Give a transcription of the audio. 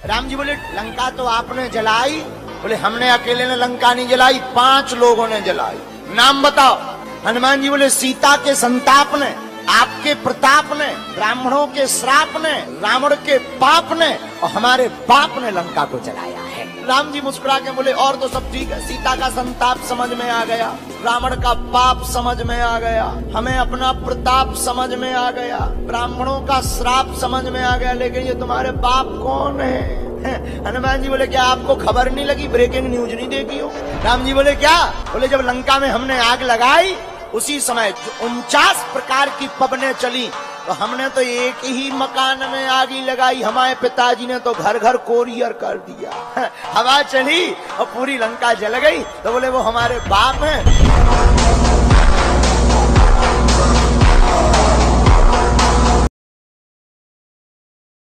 राम जी बोले लंका तो आपने जलाई? बोले हमने अकेले ने लंका नहीं जलाई, 5 लोगों ने जलाई। नाम बताओ। हनुमान जी बोले सीता के संताप ने, आपके प्रताप ने, ब्राह्मणों के श्राप ने, रावण के पाप ने और हमारे बाप ने लंका को जलाया है। राम जी मुस्कुरा के बोले और तो सब ठीक है, सीता का संताप समझ में आ गया, रावण का पाप समझ में आ गया, हमें अपना प्रताप समझ में आ गया, ब्राह्मणों का श्राप समझ में आ गया, लेकिन ये तुम्हारे बाप कौन है? हनुमान जी बोले क्या आपको खबर नहीं लगी, ब्रेकिंग न्यूज नहीं देखी हो? राम जी बोले क्या? बोले जब लंका में हमने आग लगाई उसी समय 49 प्रकार की पवनें चली, तो हमने तो एक ही मकान में आगी लगाई, हमारे पिताजी ने तो घर घर कोरियर कर दिया। हवा चली और पूरी लंका जल गई, तो बोले वो हमारे बाप हैं।